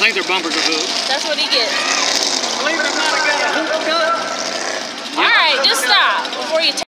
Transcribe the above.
think their bumpers are hooked. That's what he gets. Believe it or not, I got a hooked up. All right, just stop before you